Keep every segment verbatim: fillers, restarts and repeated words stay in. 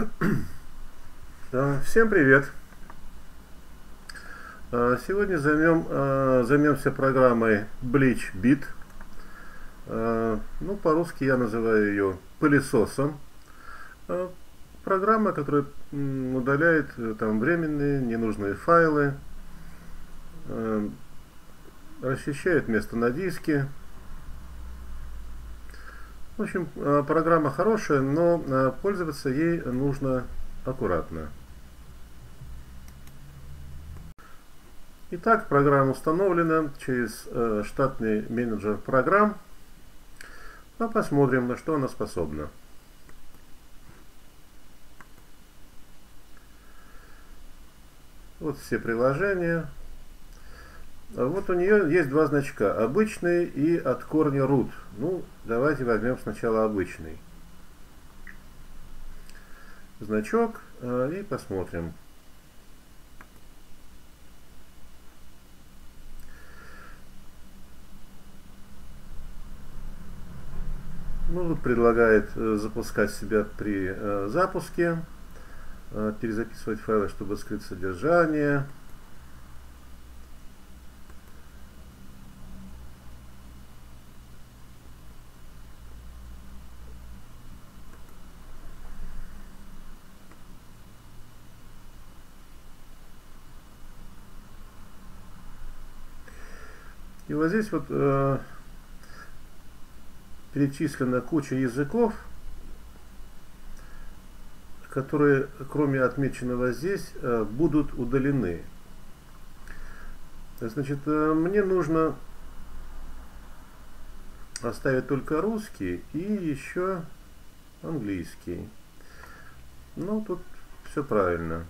Всем привет! Сегодня займем, займемся программой BleachBit. Ну, по-русски я называю ее пылесосом. Программа, которая удаляет там временные, ненужные файлы, расчищает место на диске. В общем, программа хорошая, но пользоваться ей нужно аккуратно. Итак, программа установлена через э, штатный менеджер программ. А посмотрим, на что она способна. Вот все приложения. Вот у нее есть два значка. Обычный и от корня root. Ну, давайте возьмем сначала обычный значок э, и посмотрим. Ну, тут предлагает э, запускать себя при э, запуске, э, перезаписывать файлы, чтобы скрыть содержание. И вот здесь вот э, перечислена куча языков, которые, кроме отмеченного здесь, э, будут удалены. Значит, э, мне нужно оставить только русский и еще английский. Ну, тут все правильно.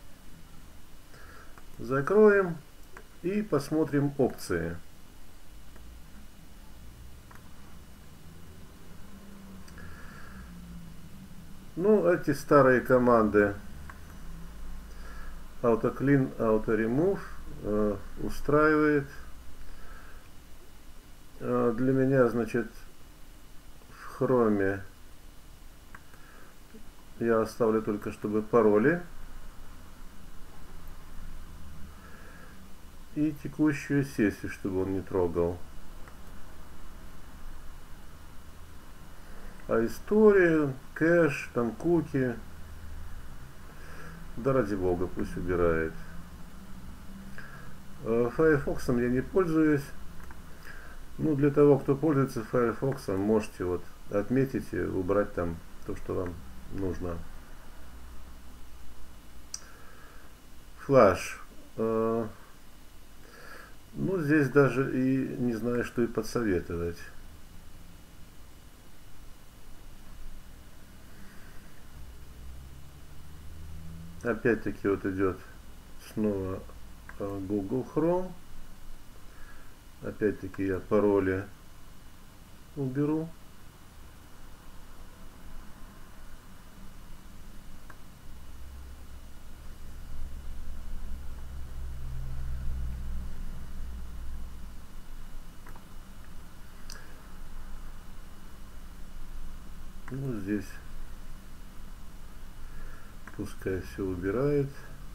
Закроем и посмотрим опции. Ну, эти старые команды AutoClean, AutoRemove э, устраивает. Э, для меня, значит, в Chrome я оставлю только, чтобы пароли и текущую сессию, чтобы он не трогал. А историю, кэш, там куки, да ради бога, пусть убирает. Firefox я не пользуюсь. Ну, для того, кто пользуется Firefox, можете вот отметить и убрать там то, что вам нужно. Flash. Ну, здесь даже и не знаю, что и подсоветовать. Опять-таки вот идет снова Google Chrome. Опять-таки я пароли уберу. Ну, здесь пускай все убирает.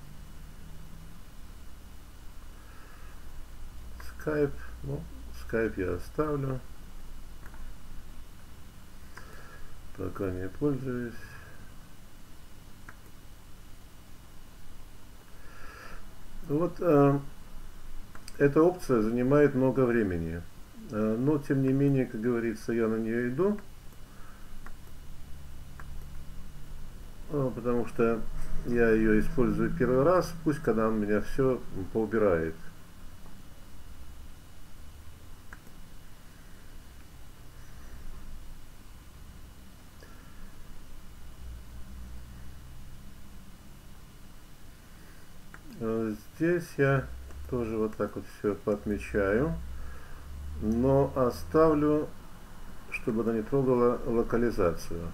Skype. Ну, Skype я оставлю. Пока не пользуюсь. Вот э, эта опция занимает много времени. Э, но, тем не менее, как говорится, я на нее иду. Э, потому что я ее использую первый раз. Пусть когда он меня все поубирает. Здесь я тоже вот так вот все поотмечаю, но оставлю, чтобы она не трогала локализацию.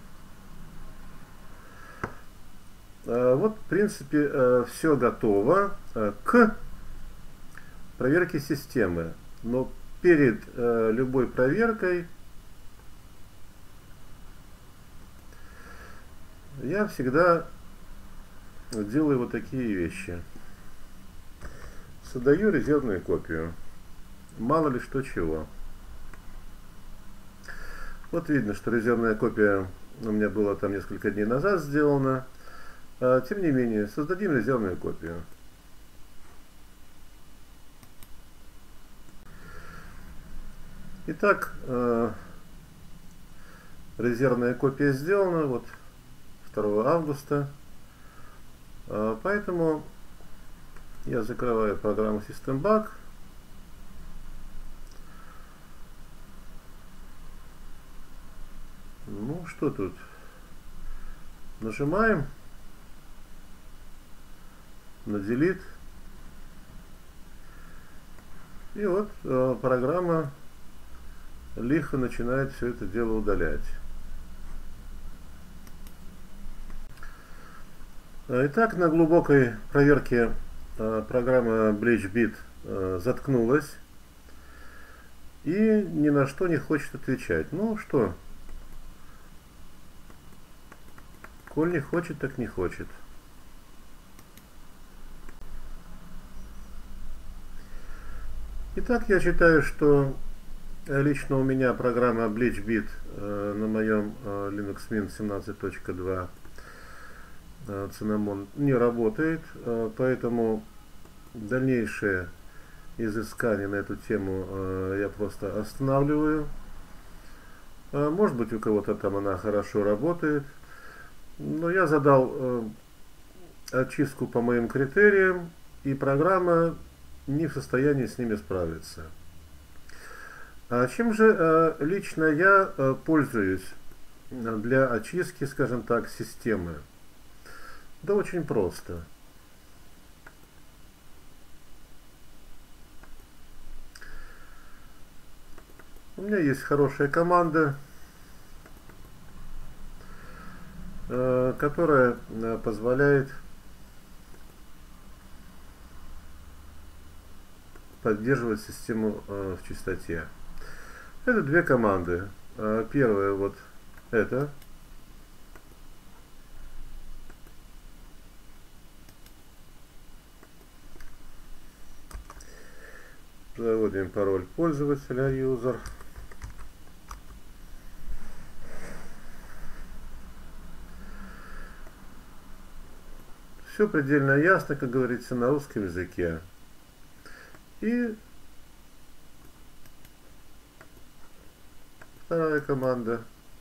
Вот, в принципе, все готово к проверке системы. Но перед любой проверкой я всегда делаю вот такие вещи. Создаю резервную копию. Мало ли что чего. Вот видно, что резервная копия у меня была там несколько дней назад сделана. А, тем не менее, создадим резервную копию. Итак, э, резервная копия сделана, вот второго августа. Э, поэтому я закрываю программу SystemBug. Ну, что тут? Нажимаем на Delete. И вот э, программа лихо начинает все это дело удалять. Итак, на глубокой проверке э, программа BleachBit э, заткнулась и ни на что не хочет отвечать. Ну что, коль не хочет, так не хочет. Итак, я считаю, что лично у меня программа BleachBit э, на моем э, Linux Mint семнадцать точка два э, Cinnamon не работает, э, поэтому дальнейшее изыскание на эту тему э, я просто останавливаю. Э, может быть, у кого-то там она хорошо работает, но я задал э, очистку по моим критериям, и программа не в состоянии с ними справиться. А чем же э, лично я э, пользуюсь для очистки, скажем так, системы? Да очень просто. У меня есть хорошая команда, э, которая э, позволяет поддерживать систему э, в чистоте. Это две команды. Э, первая вот это. Заводим пароль пользователя user. Все предельно ясно, как говорится, на русском языке. И вторая команда.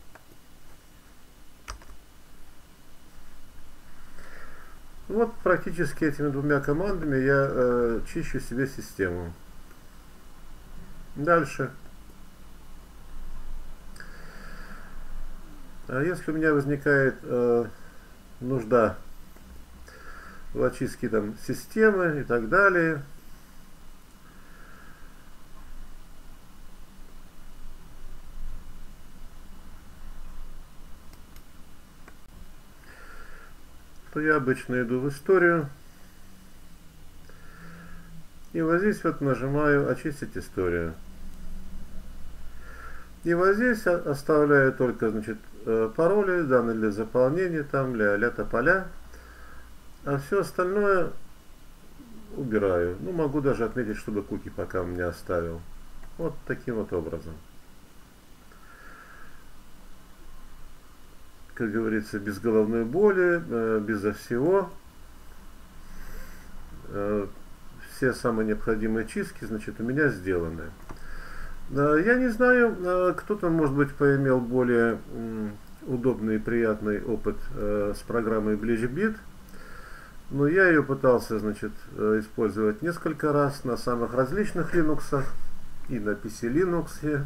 Вот практически этими двумя командами я э, чищу себе систему. Дальше. А если у меня возникает э, нужда в очистке там системы и так далее, то я обычно иду в историю и вот здесь вот нажимаю очистить историю. И вот здесь оставляю только, значит, пароли, данные для заполнения, там ля-ля тополя, а все остальное убираю. Ну, могу даже отметить, чтобы куки пока у меня оставил. Вот таким вот образом. Как говорится, без головной боли, э, безо всего. Э, все самые необходимые чистки, значит, у меня сделаны. Э, я не знаю, э, кто-то, может быть, поимел более э, удобный и приятный опыт э, с программой BleachBit. Но я ее пытался, значит, э, использовать несколько раз на самых различных Linux и на пи си Linux.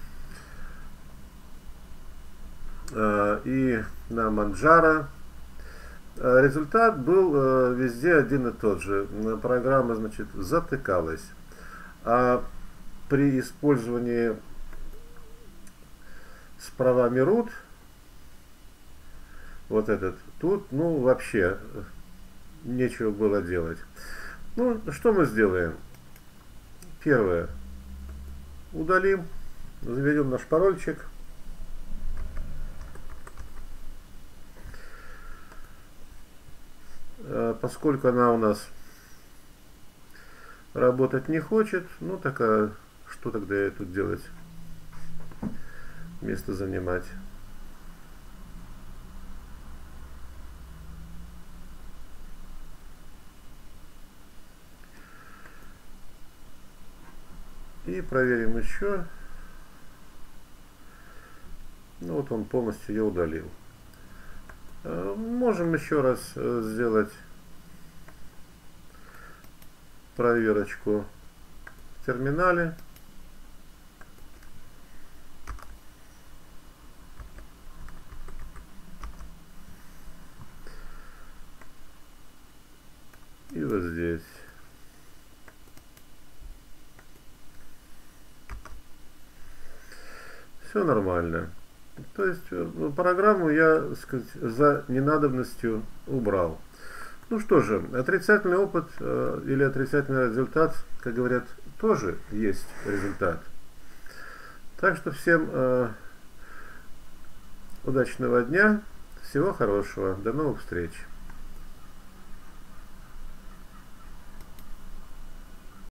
И на Manjaro. Результат был везде один и тот же. Программа, значит, затыкалась. А при использовании с правами root, вот этот, тут, ну, вообще нечего было делать. Ну, что мы сделаем? Первое. Удалим, заведем наш парольчик. поскольку она у нас работать не хочет, ну так а что тогда я тут делать? Место занимать. И проверим еще. Ну вот он полностью ее удалил. Можем еще раз сделать проверочку в терминале. И вот здесь. Все нормально. То есть программу я, так сказать, за ненадобностью убрал. Ну что же, отрицательный опыт э, или отрицательный результат, как говорят, тоже есть результат. Так что всем э, удачного дня, всего хорошего, до новых встреч.